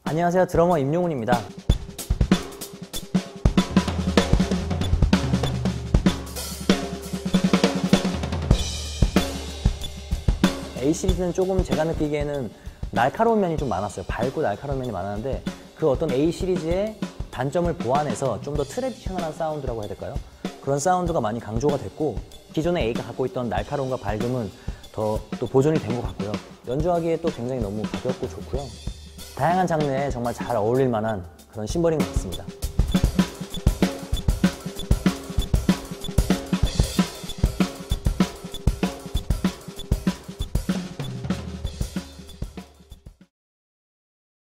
안녕하세요, 드러머 임용훈입니다. A 시리즈는 조금 제가 느끼기에는 날카로운 면이 좀 많았어요. 밝고 날카로운 면이 많았는데 그 어떤 A 시리즈의 단점을 보완해서 좀 더 트래디셔널한 사운드라고 해야 될까요? 그런 사운드가 많이 강조가 됐고 기존의 A가 갖고 있던 날카로움과 밝음은 더 또 보존이 된 것 같고요. 연주하기에 또 굉장히 너무 가볍고 좋고요. 다양한 장르에 정말 잘 어울릴 만한 그런 심벌인 것 같습니다.